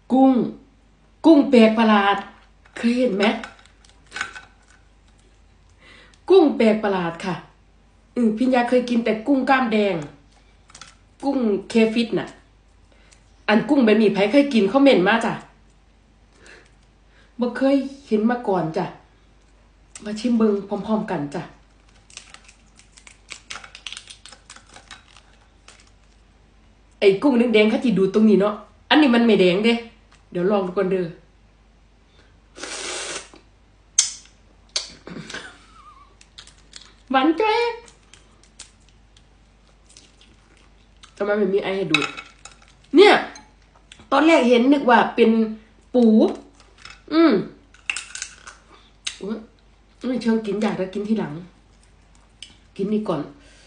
กุ้งแปลกประหลาดเคยเห็นไหมกุ้งแปลกประหลาดค่ะพิญญาเคยกินแต่กุ้งกล้ามแดงกุ้งเคฟิตน่ะอันกุ้งแบบนี้ไผเคยกินคอมเมนต์มาจ้ะบ่เคยเห็นมาก่อนจ้ะมาชิมเบิ่งพร้อมๆกันจ้ะไอ้กุ้งแดงๆเขาจิดูตรงนี้เนาะอันนี้มันไม่แดงเด้เดี๋ยวลองดูก่อนเด้อหวานจ้อยทำไมไม่มีไอให้ดูเนี่ยตอนแรกเห็นนึกว่าเป็นปูเชิงกินอยากจะกินทีหลังกินนี่ก่อน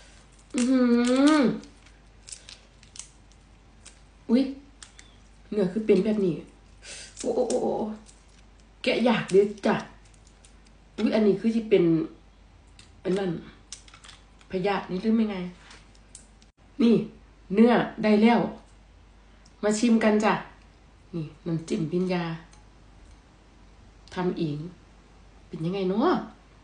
อุ๊ยเนื้อคือเป็นแบบนี้โอ้แกะอยากดิจ้ะอุ๊ยอันนี้คือที่เป็นอันนั้นพยาธินี่หรือไม่ไงนี่เนื้อได้แล้วมาชิมกันจ้ะนี่น้ำจิ้มพิญญาทำเองเป็นยังไงเนาะ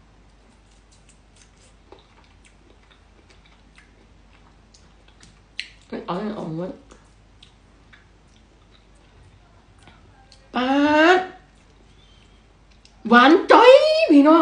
เอาไว้ป๊าดหวานจ้อยพี่น้อง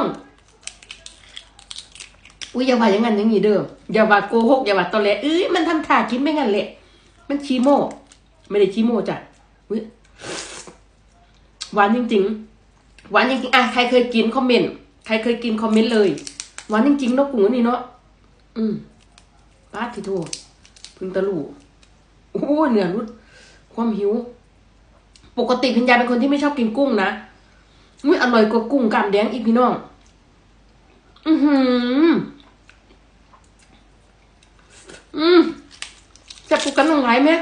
อุ้ยอย่าว่าอย่างนั้นอย่างนี้เด้ออย่าว่าโกหกอย่าว่าตอแหลมันทำท่ากินไม่งั้นแหละมันชีโม่ไม่ได้ชีโม่จ้ะอุ้ยหวานจริงๆหวานจริงๆใครเคยกินคอมเมนต์ใครเคยกินคอมเมนต์เลยหวานจริงๆเนาะกุ้งนี่เนาะป้าทิโทพึ่งตะลู่โอ้เนื้อรุดความหิวปกติพิญญาเป็นคนที่ไม่ชอบกินกุ้งนะอุ้ยอร่อยกว่ากุ้งกล้ามแดงอีกพี่น้องจะปูกันตรงไหนไหม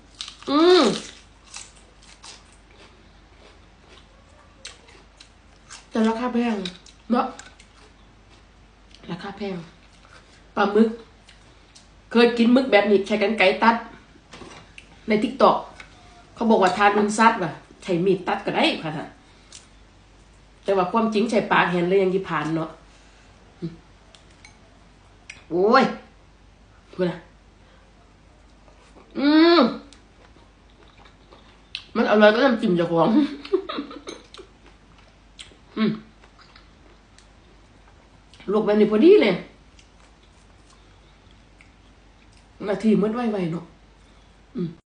แต่ราคาแพงเนาะราคาแพงปลาหมึกเคยกินหมึกแบบนี้ใช้กรรไกรตัดในTikTokเขาบอกว่าทานมันซัดว่ะใช้มีดตัดก็ได้ค่ะแต่ว่าความจริงใช้ปากเห็นเลยยังกี่ผ่านเนาะโอ้ยพูดนะมันอร่อยก็น้ำจิ้มเจ้าของลวกแบบนี้พอดีเลยนาทีมืดไวๆเนาะ